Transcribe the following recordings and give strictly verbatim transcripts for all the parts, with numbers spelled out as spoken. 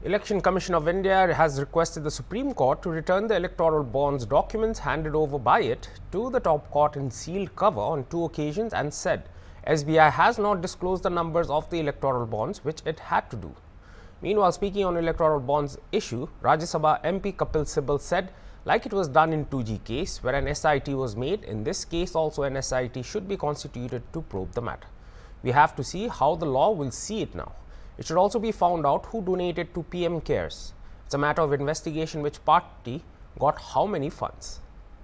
Election Commission of India has requested the Supreme Court to return the electoral bonds documents handed over by it to the top court in sealed cover on two occasions and said S B I has not disclosed the numbers of the electoral bonds, which it had to do. Meanwhile, speaking on electoral bonds issue, Rajya Sabha M P Kapil Sibal said, like it was done in two G case where an S I T was made, in this case also an S I T should be constituted to probe the matter. We have to see how the law will see it now. It should also be found out who donated to P M Cares. It's a matter of investigation which party got how many funds.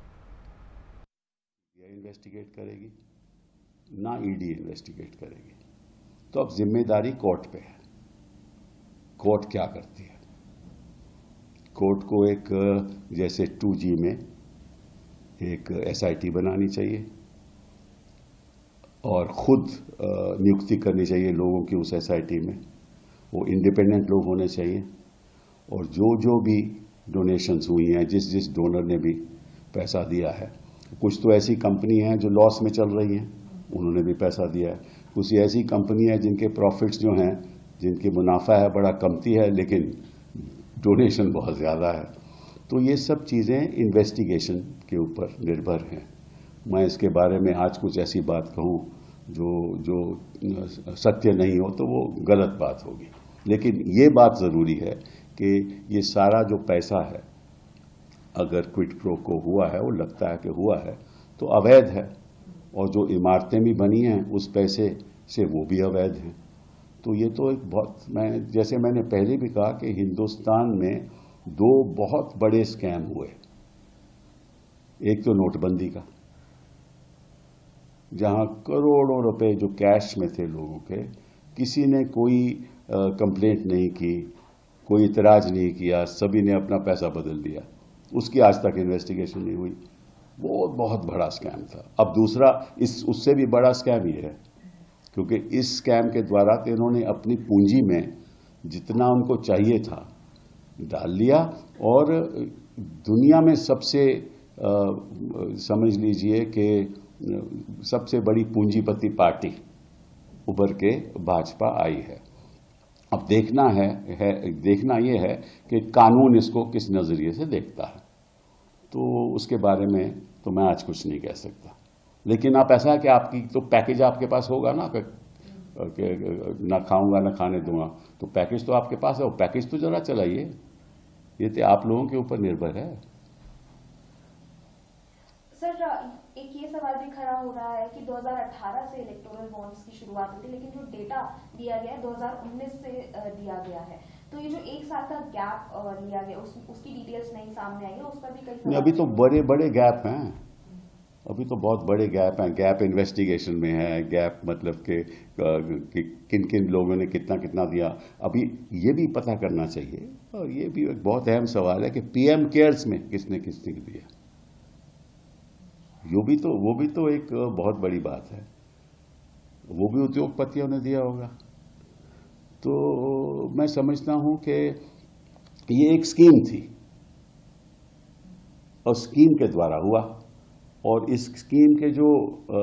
Investigate करेगी ना ED investigate करेगी, तो अब जिम्मेदारी court पे है। Court क्या करती है? कोर्ट को एक जैसे टू जी में एक एस आई टी बनानी चाहिए और खुद नियुक्ति करनी चाहिए लोगों की उस एस आई टी में। वो इंडिपेंडेंट लोग होने चाहिए और जो जो भी डोनेशंस हुई हैं, जिस जिस डोनर ने भी पैसा दिया है, कुछ तो ऐसी कंपनी हैं जो लॉस में चल रही हैं, उन्होंने भी पैसा दिया है। कुछ ऐसी कंपनी है जिनके प्रॉफिट्स जो हैं, जिनकी मुनाफा है बड़ा कमती है, लेकिन डोनेशन बहुत ज़्यादा है। तो ये सब चीज़ें इन्वेस्टिगेशन के ऊपर निर्भर हैं। मैं इसके बारे में आज कुछ ऐसी बात कहूँ जो जो सत्य नहीं हो तो वो गलत बात होगी। लेकिन ये बात ज़रूरी है कि ये सारा जो पैसा है, अगर क्विड प्रो को हुआ है, वो लगता है कि हुआ है, तो अवैध है, और जो इमारतें भी बनी हैं उस पैसे से वो भी अवैध हैं। तो ये तो एक बहुत, मैं जैसे मैंने पहले भी कहा कि हिंदुस्तान में दो बहुत बड़े स्कैम हुए। एक तो नोटबंदी का, जहां करोड़ों रुपए जो कैश में थे लोगों के, किसी ने कोई कंप्लेंट नहीं की, कोई इतराज नहीं किया, सभी ने अपना पैसा बदल दिया, उसकी आज तक इन्वेस्टिगेशन नहीं हुई। वो बहुत बड़ा स्कैम था। अब दूसरा, इस उससे भी बड़ा स्कैम ये है, क्योंकि इस स्कैम के द्वारा तो इन्होंने अपनी पूंजी में जितना उनको चाहिए था डाल लिया, और दुनिया में सबसे आ, समझ लीजिए कि सबसे बड़ी पूंजीपति पार्टी उभर के भाजपा आई है। अब देखना है, है देखना ये है कि कानून इसको किस नज़रिए से देखता है। तो उसके बारे में तो मैं आज कुछ नहीं कह सकता। लेकिन आप ऐसा है कि आपकी तो पैकेज आपके पास होगा ना, कि ना खाऊंगा ना खाने दूंगा, तो पैकेज तो आपके पास है, वो पैकेज तो जरा चलाइए। ये तो आप लोगों के ऊपर निर्भर है। सर, एक ये सवाल भी खड़ा हो रहा है कि दो हज़ार अठारह से इलेक्टोरल बॉन्ड्स की शुरुआत हुई थी, लेकिन जो डेटा दिया गया है दो हज़ार उन्नीस से दिया गया है, तो ये जो एक साल का गैप लिया गया, उस, उसकी डिटेल्स नहीं सामने आई है, उस पर भी कई सवाल। अभी तो बड़े बड़े गैप हैं, अभी तो बहुत बड़े गैप हैं। गैप इन्वेस्टिगेशन में है, गैप मतलब के, कि किन किन लोगों ने कितना कितना दिया। अभी ये भी पता करना चाहिए, और ये भी एक बहुत अहम सवाल है कि पीएम केयर्स में किसने किसने दिया। यो भी तो वो भी तो एक बहुत बड़ी बात है। वो भी उद्योगपतियों ने दिया होगा। तो मैं समझता हूं कि ये एक स्कीम थी, और स्कीम के द्वारा हुआ, और इस स्कीम के जो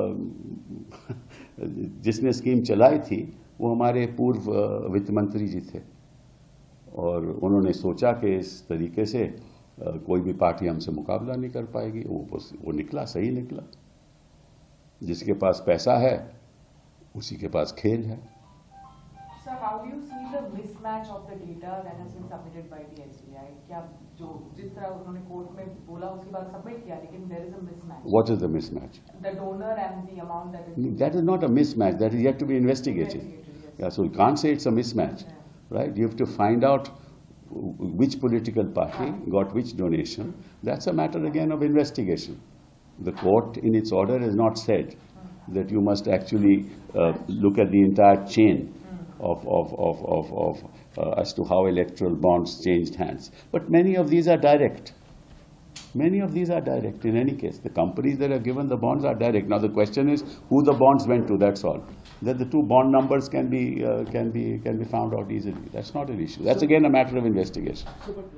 जिसने स्कीम चलाई थी वो हमारे पूर्व वित्त मंत्री जी थे, और उन्होंने सोचा कि इस तरीके से कोई भी पार्टी हमसे मुकाबला नहीं कर पाएगी। वो वो निकला, सही निकला। जिसके पास पैसा है उसी के पास खेल है। Sir, how do you see the mismatch of the data that has been submitted by the S B I? क्या जो जिस तरह उन्होंने कोर्ट में बोला उसके बाद सबमिट किया, लेकिन there is a mismatch. What is the mismatch? The donor and the amount that is. That is not a mismatch. That is yet to be investigated. Investigated, yes. Yeah, so you can't say it's a mismatch, Yeah. right? You have to find out which political party got which donation. That's a matter again of investigation. The court in its order has not said that you must actually uh, look at the entire chain of, of, of, of, of uh, as to how electoral bonds changed hands. But many of these are direct. Many of these are direct in any case. The companies that are given the bonds are direct. Now the question is who the bonds went to, that's all. That the two bond numbers can be, uh, can be, can be found out easily. That's not an issue. That's again a matter of investigation.